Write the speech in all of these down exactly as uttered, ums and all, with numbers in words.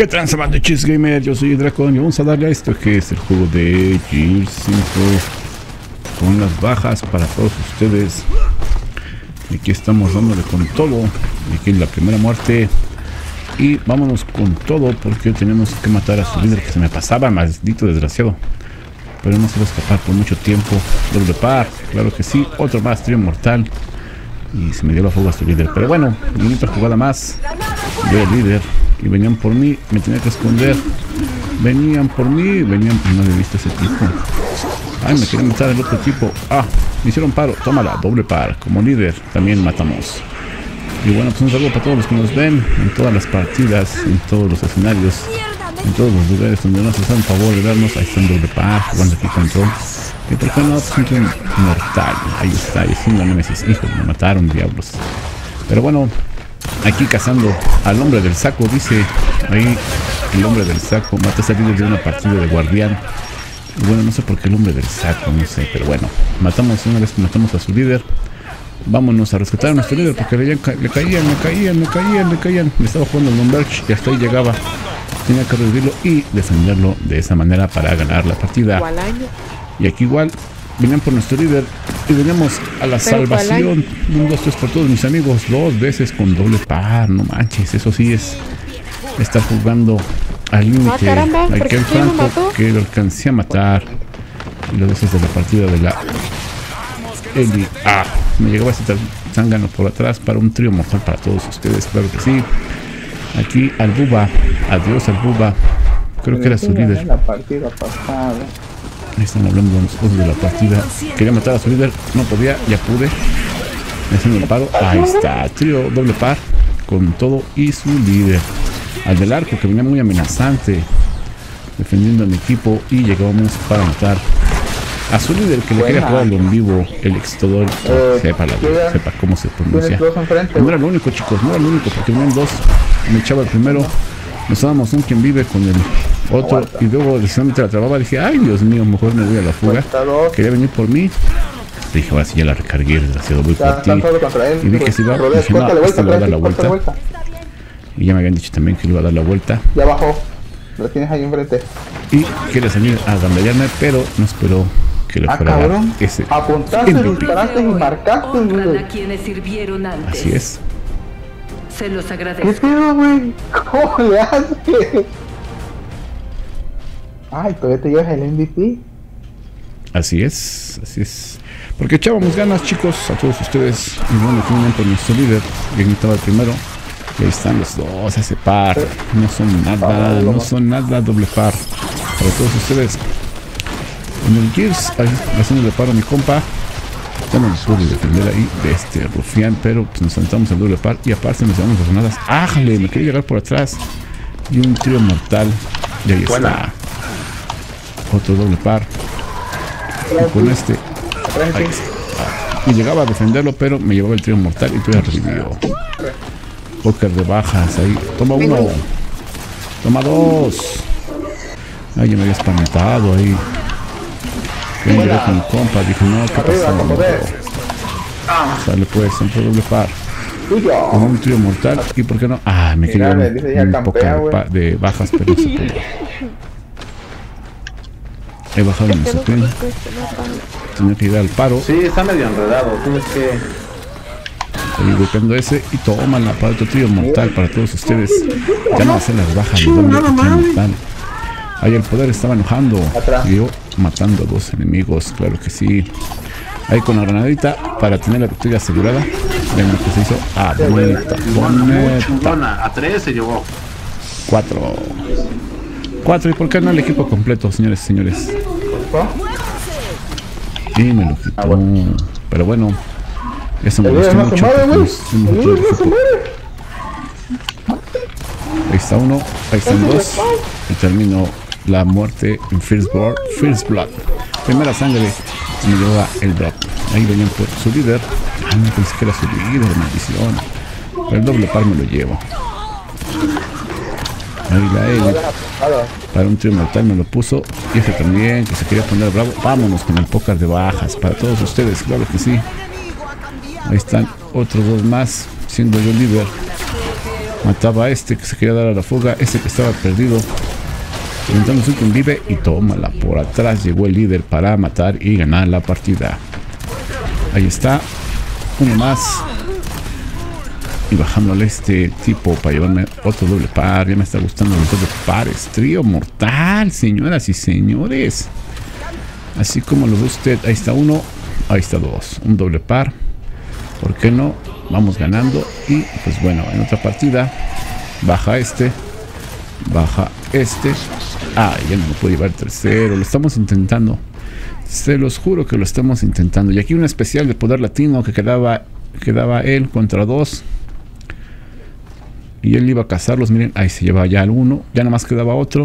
¿Qué tranza, banda de Chis Gamer? Yo soy Dracon y vamos a darle a esto que es el juego de Gears cinco con las bajas para todos ustedes. Y aquí estamos dándole con todo. Y aquí es la primera muerte. Y vámonos con todo porque tenemos que matar a su líder que se me pasaba, maldito desgraciado. Pero no se va a escapar por mucho tiempo. Doble par, claro que sí. Otro más, trío mortal. Y se me dio la fuga a su líder. Pero bueno, y otra jugada más. Yo el líder. Y venían por mí, me tenía que esconder. Venían por mí, venían... No había visto ese tipo. Ay, me querían matar el otro tipo. Ah, me hicieron paro. Tómala, doble par. Como líder también matamos. Y bueno, pues un saludo para todos los que nos ven en todas las partidas, en todos los escenarios, en todos los lugares donde nos hacen favor de vernos. Ahí está en doble par, jugando aquí control. Y por qué no, pues un mortal. Ahí está, y sin la némesis. Hijo, me mataron, diablos. Pero bueno, aquí cazando al hombre del saco, dice ahí el hombre del saco. Mata a líder de una partida de guardián. Y bueno, no sé por qué el hombre del saco, no sé, pero bueno, matamos una vez que matamos a su líder. Vámonos a rescatar a nuestro líder porque le, le caían, le caían, le caían, le caían. Le estaba jugando el Lumberch y hasta ahí llegaba. Tenía que revivirlo y defenderlo de esa manera para ganar la partida. Y aquí igual venían por nuestro líder y veníamos a la salvación. Un, dos, tres por todos mis amigos. Dos veces con doble par. No manches, eso sí es estar jugando al límite. Aquí el Franco que lo alcancé a matar. Y los veces de la partida de la Eli. Ah, me llegaba ese zángano por atrás para un trío mortal para todos ustedes, claro que sí. Aquí al Buba, adiós al Buba. Creo que era su líder. Ahí están hablando los cosas de la partida. Quería matar a su líder, no podía, ya pude. Haciendo el paro, ahí está, trío doble par con todo y su líder. Al del arco que venía muy amenazante, defendiendo a mi equipo y llegábamos para matar a su líder que le quería jugar en vivo, el Extodor, eh, sepa, la, sepa cómo se pronuncia. No era lo único, chicos, no era lo único, porque venían dos. Me echaba el primero, nos dábamos un quien vive con el otro, y luego decididamente la trababa. Dije, ay, Dios mío, mejor me voy a la fuga. Quería venir por mí. Dije, ahora sí ya la recargué, desgraciado, voy por ti. Y vi que se iba, dije, no, este le va a dar la vuelta. Y ya me habían dicho también que le iba a dar la vuelta. Ya bajó, lo tienes ahí enfrente. Y quiere salir a gandallarme, pero no esperó que le fuera ah, a dar ese apuntaste, disparaste y marcaste. A quienes sirvieron antes. Así es. Se los agradezco. ¿Qué pedo, güey? ¿Cómo le haces? Ay, todavía te llevas el M V P. Así es, así es. Porque echábamos ganas, chicos, a todos ustedes. Y bueno, finalmente nuestro líder, que estaba el primero. Y ahí están los dos, ese par. No son nada, no son nada, doble par. Para todos ustedes. En el Gears, haciendo de paro a mi compa. Ya no nos pude defender ahí de este rufián, pero pues nos sentamos el doble par y aparte nos llevamos las granadas. ¡Ájale! Me quería llegar por atrás. Y un trío mortal. Y ahí está. Otro doble par. Y con este. Ahí está. Y llegaba a defenderlo, pero me llevaba el trío mortal y todavía revivió. Póker de bajas ahí. Toma uno. Toma dos. Ay, ya me había espantado ahí. Yo llegué con mi compa, dije, no, ¿qué pasó? No, sale pues, siempre doble par. Con un trío mortal, ¿y por qué no? Ah, me quería un, un poco de, de bajas, pero no se pudo. He bajado en el sopén. Tenía que ir al paro. Sí, está medio enredado, tienes que... Estoy golpeando ese y tómala para otro trío mortal para todos ustedes. Ya no hacen las bajas, no van a trío mortal. Ahí el poder estaba enojando. Y yo matando a dos enemigos, claro que sí. Ahí con la granadita para tener la victoria asegurada. Ven lo que se hizo. Ah, bonita, bonita. A tres se llevó. Cuatro. Cuatro. ¿Y por qué no el equipo completo, señores y señores? Y me lo quitó. Pero bueno. Eso me gustó mucho. Ahí está uno. Ahí están dos. Y termino la muerte en First Blood, First Blood. Primera sangre me lleva el drop. Ahí venían por su líder. Ah, no pensé que era su líder, maldición. Pero el doble par me lo llevo. Ahí la L. Para un trío mortal me lo puso. Y este también, que se quería poner bravo. Vámonos con el póker de bajas. Para todos ustedes, claro que sí. Ahí están otros dos más, siendo yo líder. Mataba a este que se quería dar a la fuga. Este que estaba perdido. Intentando su quien vive. Y tómala. Por atrás llegó el líder para matar y ganar la partida. Ahí está. Uno más. Y bajándole a este tipo para llevarme otro doble par. Ya me está gustando los doble pares. Trío mortal, señoras y señores. Así como lo ve usted. Ahí está uno. Ahí está dos. Un doble par. ¿Por qué no? Vamos ganando. Y pues bueno, en otra partida. Baja este. Baja este. Ah, ya no me puede llevar el tercero. Lo estamos intentando. Se los juro que lo estamos intentando. Y aquí un especial de poder latino que quedaba, quedaba él contra dos. Y él iba a cazarlos. Miren, ahí se lleva ya el uno. Ya nada más quedaba otro.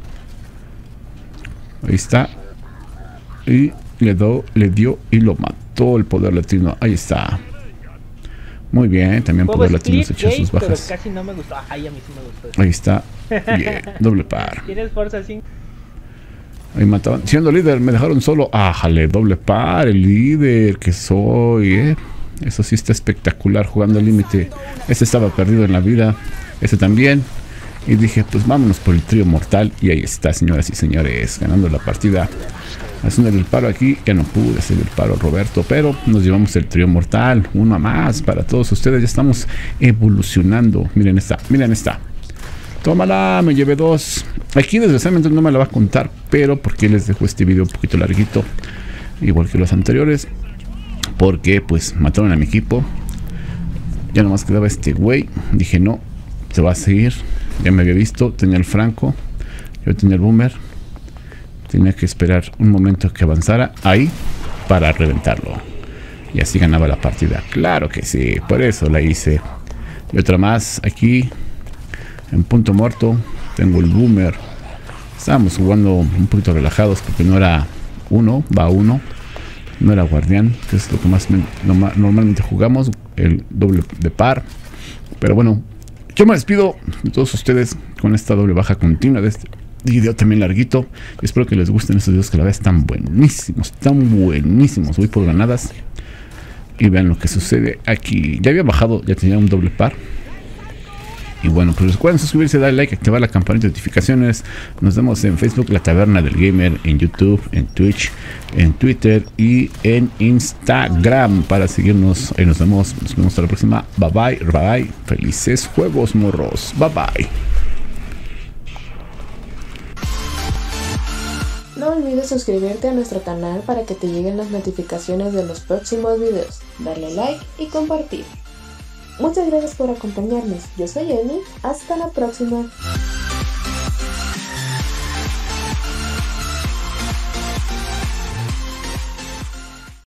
Ahí está. Y le, do, le dio y lo mató el poder latino. Ahí está. Muy bien. También poder latino se echa sus bajas. Pero casi no me gustó. Ay, a mí sí me gustó. Ahí está. Bien. Doble par. ¿Tienes fuerza cinco? Ahí mataban. Siendo líder, me dejaron solo. Ah, jale, doble par. El líder que soy, eh. Eso sí está espectacular, jugando al límite. Este estaba perdido en la vida. Este también. Y dije, pues vámonos por el trío mortal. Y ahí está, señoras y señores, ganando la partida. Haciendo el paro aquí. Ya no pude hacer el paro, Roberto. Pero nos llevamos el trío mortal. Uno más para todos ustedes. Ya estamos evolucionando. Miren esta, miren esta. Tómala, me llevé dos. Aquí desgraciadamente no me la va a contar. Pero porque les dejo este video un poquito larguito. Igual que los anteriores. Porque pues mataron a mi equipo. Ya nomás quedaba este güey. Dije no, se va a seguir. Ya me había visto, tenía el franco. Yo tenía el boomer. Tenía que esperar un momento que avanzara ahí para reventarlo. Y así ganaba la partida. Claro que sí, por eso la hice. Y otra más aquí. En punto muerto. Tengo el boomer. Estábamos jugando un poquito relajados porque no era uno, va uno. No era guardián, que es lo que más me, no, normalmente jugamos, el doble de par. Pero bueno, yo me despido de todos ustedes con esta doble baja continua de este video también larguito. Espero que les gusten estos videos que la verdad están buenísimos, están buenísimos. Voy por ganadas y vean lo que sucede aquí. Ya había bajado, ya tenía un doble par. Y bueno, pues recuerden suscribirse, darle like, activar la campanita de notificaciones. Nos vemos en Facebook, La Taberna del Gamer, en YouTube, en Twitch, en Twitter y en Instagram para seguirnos. Ahí nos vemos, nos vemos hasta la próxima. Bye bye, bye bye. Felices juegos, morros. Bye bye. No olvides suscribirte a nuestro canal para que te lleguen las notificaciones de los próximos videos, darle like y compartir. Muchas gracias por acompañarnos. Yo soy Emi. Hasta la próxima.